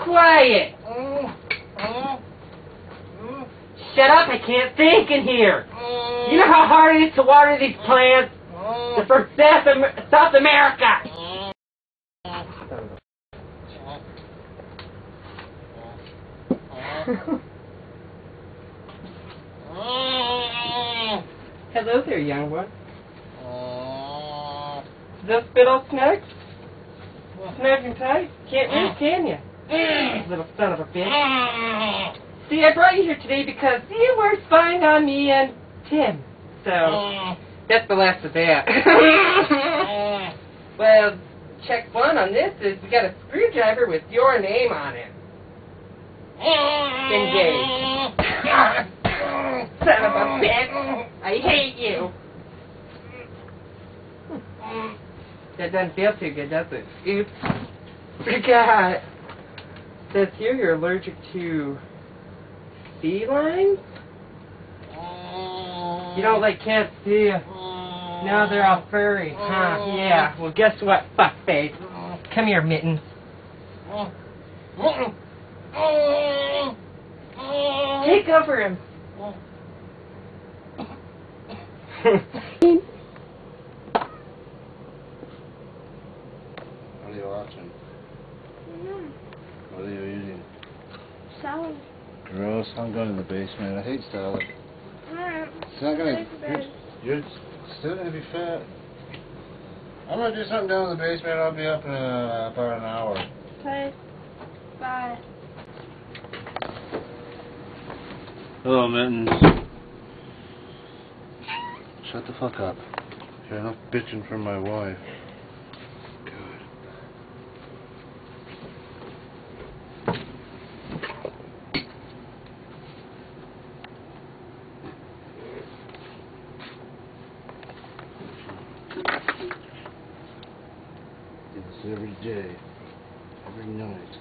quiet! Shut up, I can't think in here! You know how hard it is to water these plants? They're from South America! Hello there, young one. Does that spit all snug? Snug and tight? Can't move, can you? Little son of a bitch. See, I brought you here today because you were spying on me and Tim. So, that's the last of that. Well, check one on this is we got a screwdriver with your name on it. Engaged. Son of a bitch! I hate you! That doesn't feel too good, does it? Oops. Forgot. It says here you're allergic to felines? You don't like cats, do you? No, they're all furry. Huh, yeah. Well, guess what, fuckface? Come here, Mittens. Take over him. What are you watching? What are you eating? Salad. Gross. I'm going to the basement. I hate salad. It's not gonna. You're still gonna be fat. I'm gonna do something down in the basement. I'll be up in about an hour. Okay. Bye. Hello, Mittens. Shut the fuck up. You're enough bitching from my wife. Do this every day, every night.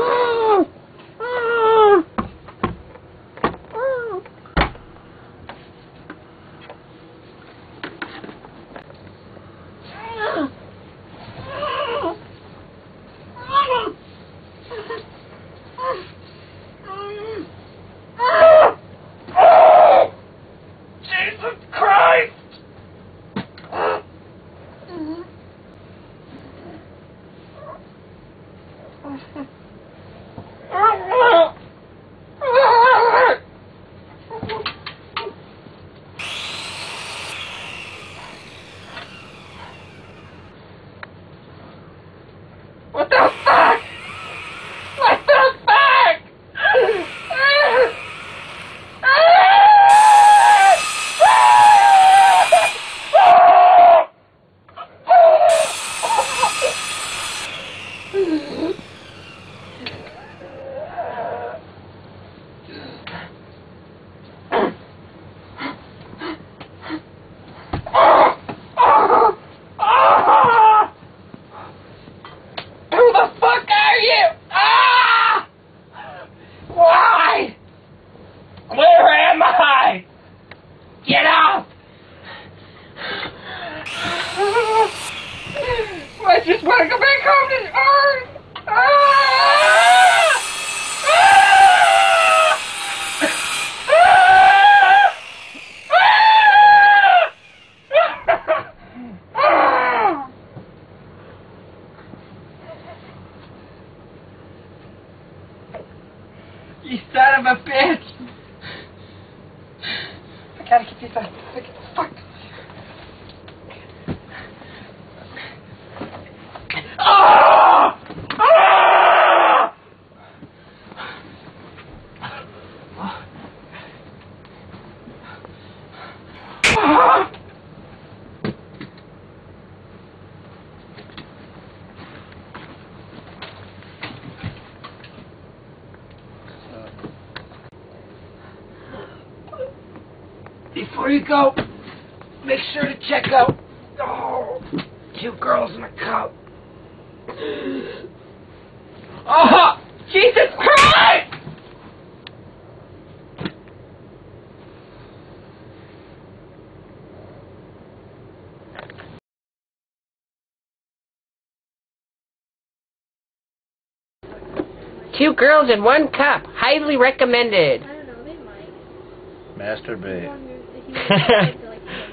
Jesus Christ! What the fuck? What the fuck? Who the fuck are you? Ah! Why? Where am I? Get off! I just want to go back home to Earth! Ah! You son of a bitch! I gotta get these out. Get the fuck. Ah! Ah! Ah! Before you go, make sure to check out 2 girls in a cup. Oh, Jesus Christ! 2 girls in 1 cup. Highly recommended. I don't know, they might. Masturbate. He wants to like